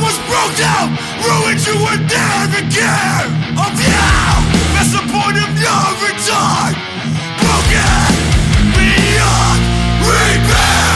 was broke down, ruined, you were never care of you. That's the point of no return. Broken beyond repair.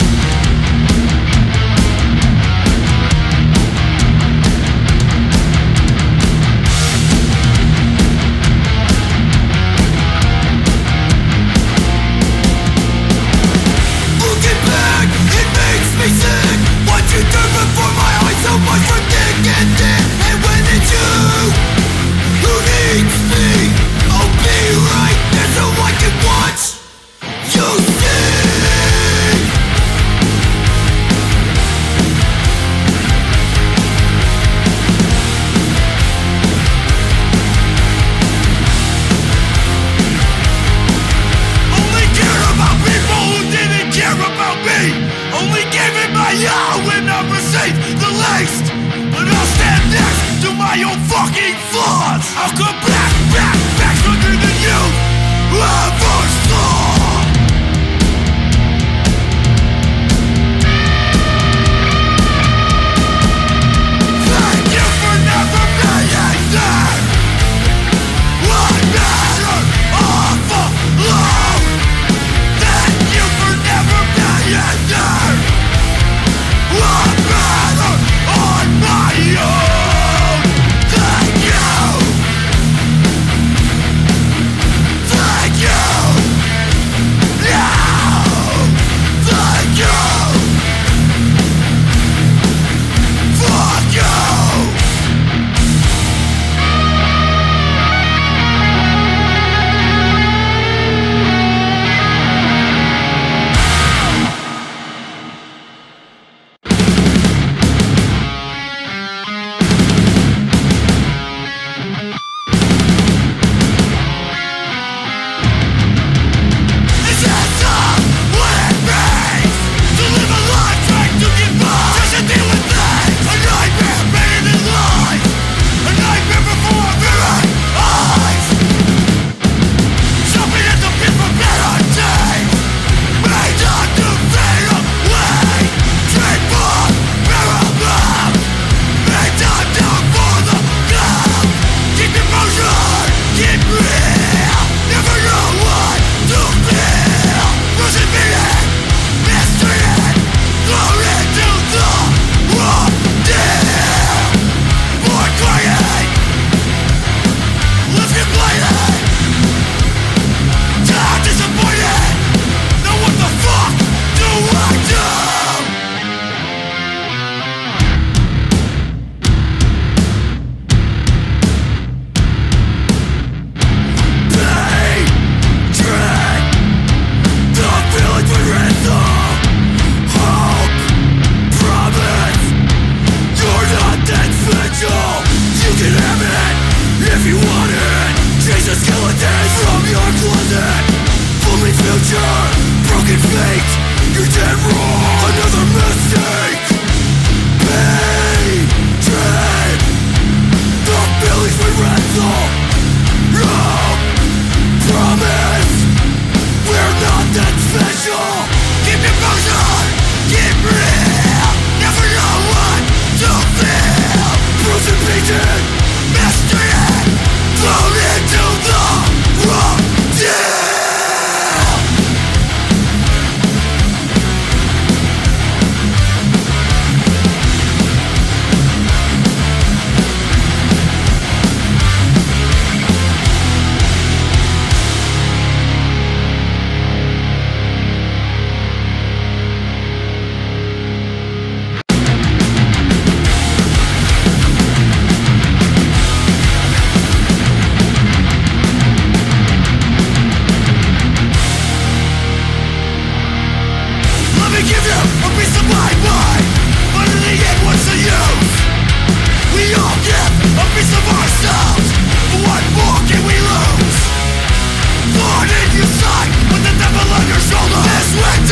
Looking back, it makes me sick. What you did before my eyes, so much for thick and thin. And when it's you who needs me, I'll be right there so I can watch you sing. Only cared about people who didn't care about me. Only gave it my all when I received the least. But I'll stand next to my own fucking flaws. I'll come back stronger than you ever saw. Thank you for never being there. One matter awful love. Thank you for never being there. One matter on my own. Thank you. Thank you. No. Thank you. Fuck you. This is all what it means to live a life trying to get by. Just to deal with things. A nightmare better than life. A nightmare before our very eyes. Jumping at the pit for better days. Made not to fade away. Trade for paramount. Made not down for the count. Keep your motion, keep real. Never know what to feel. Losing meaning, mistreated, thrown into the wrong deal. Born crying, left complaining. Tired, disappointed. Now what the fuck do I do? Pain, dread, the feelings we ransom. Hope, promise, you're not that special. You can have it if you want it. Chase the skeletons from your closet. Fully future, broken fate. You're dead wrong. Another mistake. Pain, dread, the feelings we ransom. Hope, promise, we're not that special. Keep your motion, keep real. Never know what to feel. Bruised and beaten, mistreated, thrown into the wrong deal. Let me give you a piece of my mind. But in the end, what's the use? We all give a piece of ourselves. But what more can we lose? Thorn in your side with the devil on your shoulder. This winter